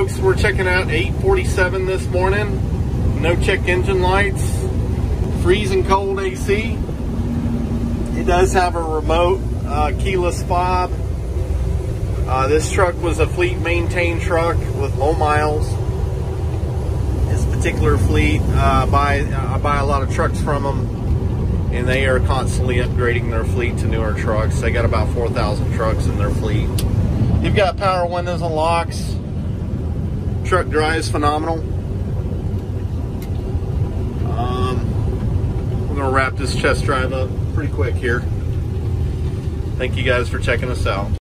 folks, we're checking out 847 this morning. No check engine lights, freezing cold AC. It does have a remote keyless fob. This truck was a fleet maintained truck with low miles. This particular fleet, I buy a lot of trucks from them, and they are constantly upgrading their fleet to newer trucks. They got about 4,000 trucks in their fleet. You've got power windows and locks. Truck drives phenomenal. We're gonna wrap this test drive up pretty quick here. Thank you guys for checking us out.